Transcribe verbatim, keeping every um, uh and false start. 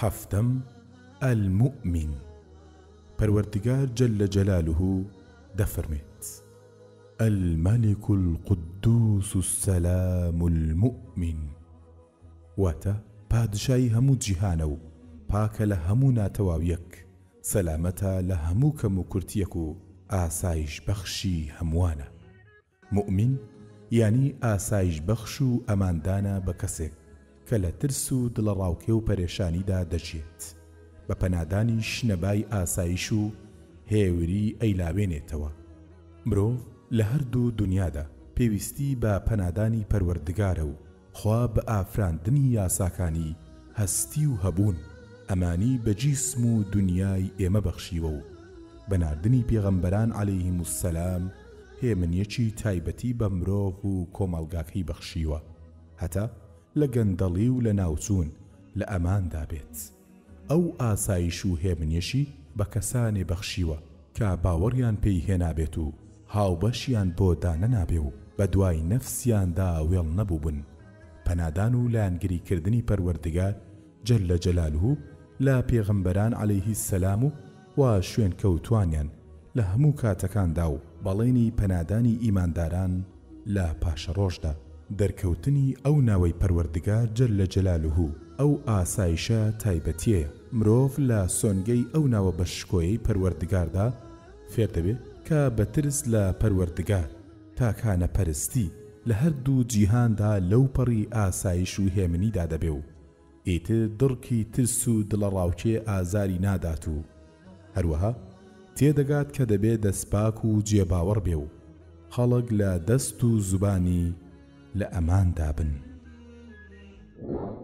حفتم المؤمن. پەروەردگار جل جلاله دەفەرمێت: الملك القدوس السلام المؤمن، واتە پادشای هەموو جیهانە و پاکە لە هەموو ناتەواویەک، سەلامەتە لە هەموو کەم و کورتیەک و ئاسایش بەخشی هەمووانە. مؤمن یعنی ئاسایش بەخش و ئەماندانە بە کەسێک کە لە ترس و دڵەڕاوکێ و پەرێشانیدا دەژێت، بە پەنادانی شنەبای ئاسایش و هێوری ئەیلاوێنێتەوە. مرۆڤ لە هەردوو دنیادا پێویستی بە پەنادانی پەروەردگارە و خوا بە ئافراندنی یاساکانی هەستی و هەبوون ئەمانی بە جیسم و دنیای ئێمە بەخشیوە و بەناردنی پێغەمبەران عەلەیهیمو السەلام هێمنیەکی تایبەتی بە مرۆڤ و کۆمەڵگاکەی بەخشیوە، هەتا لە گەندەڵی و لە ناوچوون لە ئەماندا بێت. ئەو ئاسایش و هێمنیەشی بە کەسانێ بەخشیوە کە باوەڕیان پێی هێنابێت و هاوبەشیان بۆ دانەنابێ و بە دوای نەفسیاندا وێڵ نەبووبن. پەنادان و لایەنگریکردنی پەروەردگار جل جلاله لە پێغەمبەران عەلەیهی السەلام و وا شوێن کەوتوانیان لە هەموو کاتەکاندا و بەڵێنی پەنادانی ئیمانداران لە پاشەڕۆژدا دەرکەوتنی ئەو ناوەی پەروەردگار جل جلاله ئەو ئاسایشە تایبەتیەیە. مرۆڤ لە سۆنگەی ئەو ناوە بەشکۆیەی پەروەردگاردا فێر دەبێت کە بە ترس لە پەروەردگار تاکانە پەرستی لە هەردوو جیهاندا لەو پەڕی ئاسایش و هێمنیدا دەبێ و ئیتر دڕکی ترس و دڵەڕاوکێ ئازاری نادات و هەروەها تێدەگات کە دەبێت دەستپاک و جێباوەڕ بێ و خەڵک لە دەست و زوبانی لە ئەماندا بن.